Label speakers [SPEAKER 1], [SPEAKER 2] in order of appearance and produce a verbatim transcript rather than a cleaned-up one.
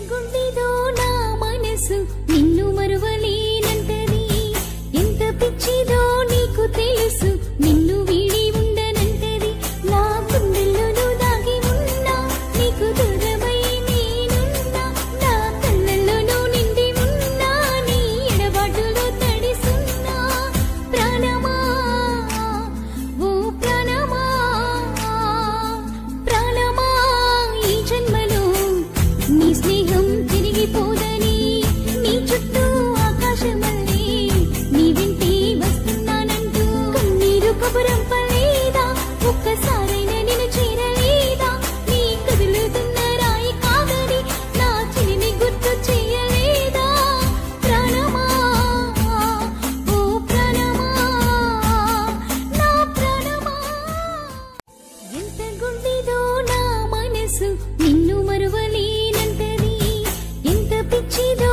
[SPEAKER 1] గుండెదో నా మనసు నిన్ను మరువలేనంటది ఎంత పిచ్చిదో నీకు తెలుసు నిన్ను వీడి ఉండనంటది నా గుండెల్లో దాగి ఉన్నా నీకు దూరమై నేనున్నా నా కళ్ళల్లో నిండి ఉన్నా నీ ఎడబాటులో తడిసున్నా ప్రాణమా ఓ ప్రాణమా ప్రాణమా ఈ జన్మలో నీ స్నేహం తిరిగిపోదని నీ చుట్టూ ఆకాశమల్లే నీ వింటే వస్తున్నానంటూ కన్నీరు కబురంపలేదా ఒక్కసారైనా నిన్ను చేరలేదా నీ కదులుతున్న రాయి కాదని నా చెలిని గుర్తు చేయలేదా ప్రాణమా ఓ ప్రాణమా నా ప్రాణమా ఎంత గుండెదో నా మనసు నిన్ను మరువలేనంటది ఎంత పిచ్చిదో